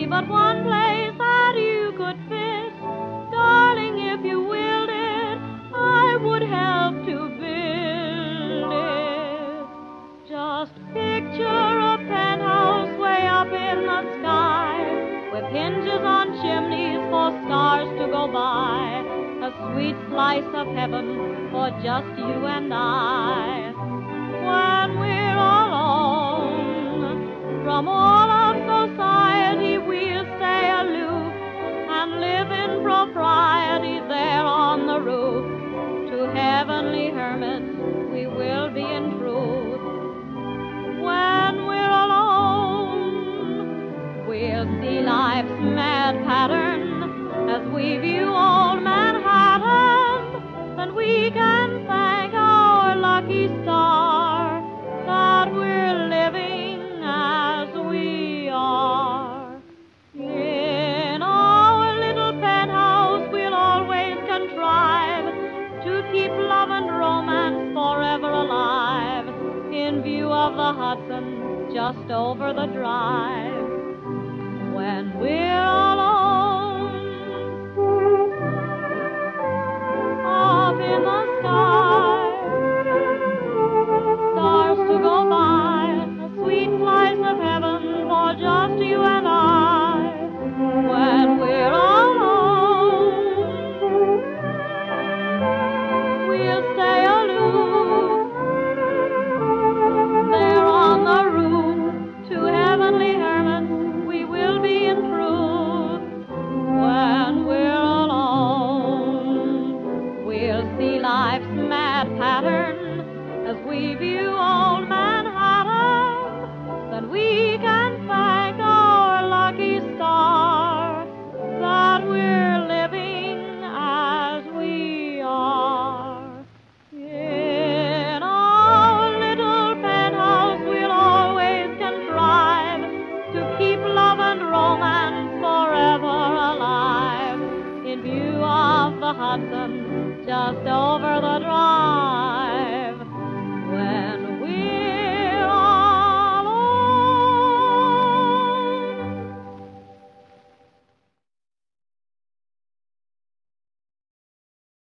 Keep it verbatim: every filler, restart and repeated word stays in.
but one place that you could fit. Darling, if you willed it, I would help to build it. Just picture a penthouse way up in the sky, with hinges on chimneys for stars to go by, a sweet slice of heaven for just you and I. When we're alone from all of society, we'll stay aloof and live in propriety there on the roof. To heavenly hermits we will be in truth. When we're alone, we'll see life's mad pattern as we view old Manhattan. Then we can thank our lucky star that we're living as we are. In our little penthouse we'll always contrive to keep love and romance forever alive, in view of the Hudson just over the drive. When we're